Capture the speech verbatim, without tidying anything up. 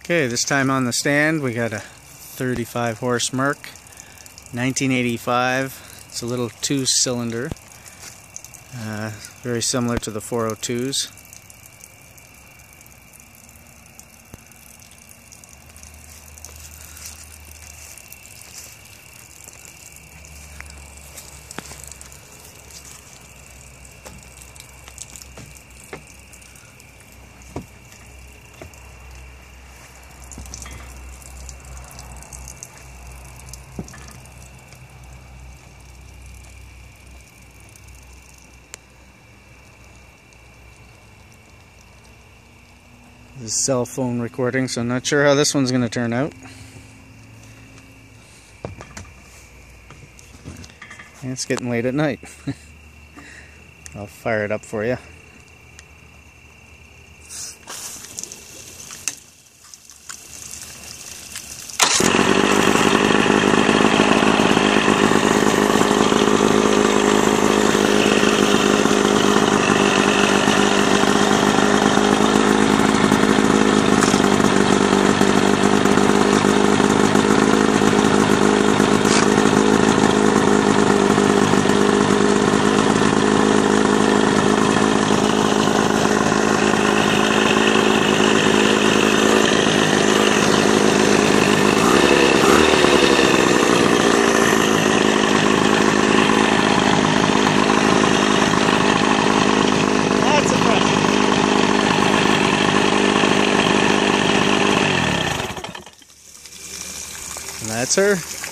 Okay, this time on the stand we got a thirty-five horse Merc, nineteen eighty-five. It's a little two-cylinder, uh, very similar to the four oh twos. This is cell phone recording, so I'm not sure how this one's going to turn out. And it's getting late at night. I'll fire it up for you. And that's her.